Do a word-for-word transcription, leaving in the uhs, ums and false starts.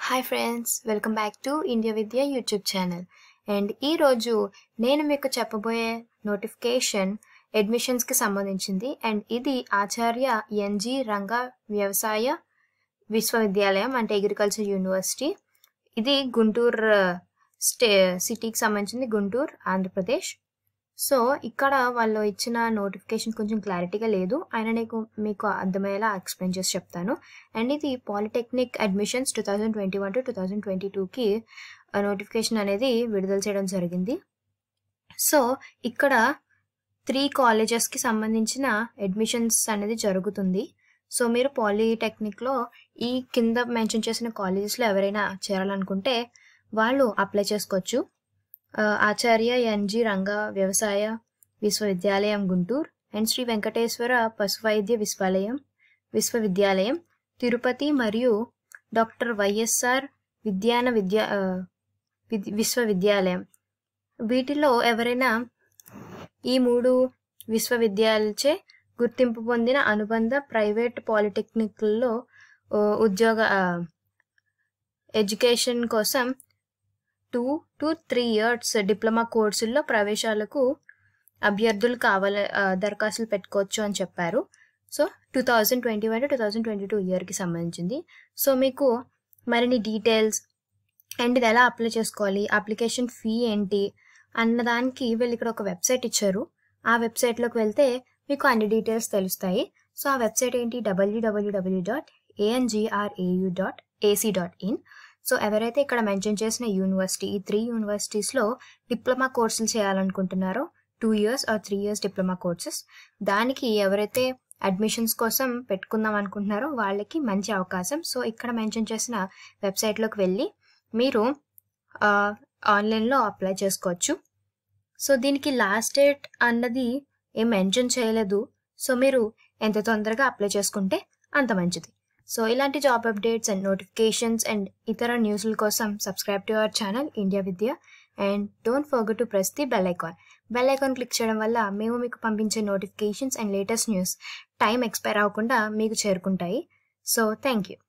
Hi friends, welcome back to India Vidya YouTube channel. And ఈరోజు నేను మీకు చెప్పబోయే నోటిఫికేషన్ అడ్మిషన్స్కి సంబంధించింది. అండ్ ఇది ఆచార్య ఎన్జి రంగా వ్యవసాయ విశ్వవిద్యాలయం అంటే అగ్రికల్చర్ యూనివర్సిటీ. ఇది గుంటూరు స్టే సిటీకి సంబంధించింది, గుంటూరు, ఆంధ్రప్రదేశ్. సో ఇక్కడ వాళ్ళు ఇచ్చిన నోటిఫికేషన్ కొంచెం క్లారిటీగా లేదు, అయినా నీకు మీకు అర్థమయ్యేలా ఎక్స్ప్లెయిన్ చేసి చెప్తాను. అండ్ ఇది polytechnic admissions two thousand twenty one to two thousand twenty టూకి నోటిఫికేషన్ అనేది విడుదల చేయడం జరిగింది. సో ఇక్కడ త్రీ కాలేజెస్కి సంబంధించిన అడ్మిషన్స్ అనేది జరుగుతుంది. సో మీరు పాలిటెక్నిక్లో ఈ కింద మెన్షన్ చేసిన కాలేజెస్లో ఎవరైనా చేరాలనుకుంటే వాళ్ళు అప్లై చేసుకోవచ్చు. ఆచార్య ఎన్జి రంగా వ్యవసాయ విశ్వవిద్యాలయం గుంటూరు అండ్ శ్రీ వెంకటేశ్వర పశువైద్య విశ్వాలయం విశ్వవిద్యాలయం తిరుపతి మరియు డాక్టర్ వైఎస్ఆర్ విజ్ఞాన విద్యా విశ్వవిద్యాలయం. వీటిలో ఎవరైనా ఈ మూడు విశ్వవిద్యాలయాలచే గుర్తింపు పొందిన అనుబంధ ప్రైవేట్ పాలిటెక్నిక్లలో ఉద్యోగ ఎడ్యుకేషన్ కోసం two to three years diploma కోర్సుల్లో ప్రవేశాలకు అభ్యర్థులు కావాలి దరఖాస్తులు పెట్టుకోవచ్చు అని చెప్పారు. So two thousand twenty one to two thousand twenty two ఇయర్కి సంబంధించింది. సో మీకు మరిన్ని డీటెయిల్స్ అండ్ ఇది ఎలా అప్లై చేసుకోవాలి, అప్లికేషన్ ఫీ ఏంటి అన్నదానికి వీళ్ళు ఇక్కడ ఒక వెబ్సైట్ ఇచ్చారు. ఆ వెబ్సైట్లోకి వెళ్తే మీకు అన్ని డీటెయిల్స్ తెలుస్తాయి. సో ఆ వెబ్సైట్ ఏంటి, WWW dot ANGRAU dot AC dot in. So ఎవరైతే ఇక్కడ మెన్షన్ చేసిన యూనివర్సిటీ, ఈ త్రీ యూనివర్సిటీస్లో డిప్లొమా కోర్సులు చేయాలనుకుంటున్నారో, two years or three years diploma courses, దానికి ఎవరైతే అడ్మిషన్స్ కోసం పెట్టుకుందాం అనుకుంటున్నారో వాళ్ళకి మంచి అవకాశం. సో ఇక్కడ మెన్షన్ చేసిన వెబ్సైట్లోకి వెళ్ళి మీరు ఆన్లైన్లో అప్లై చేసుకోవచ్చు. సో దీనికి లాస్ట్ డేట్ అన్నది ఏం మెన్షన్ చేయలేదు. సో మీరు ఎంత తొందరగా అప్లై చేసుకుంటే అంత మంచిది. సో ఇలాంటి job updates and notifications and ఇతర న్యూస్ల కోసం subscribe to our channel India Vidya and don't forget to press the bell icon. Bell icon click చేయడం వల్ల మేము మీకు పంపించే notifications and latest news time expire అవ్వకుండా మీకు చేరుకుంటాయి. So thank you.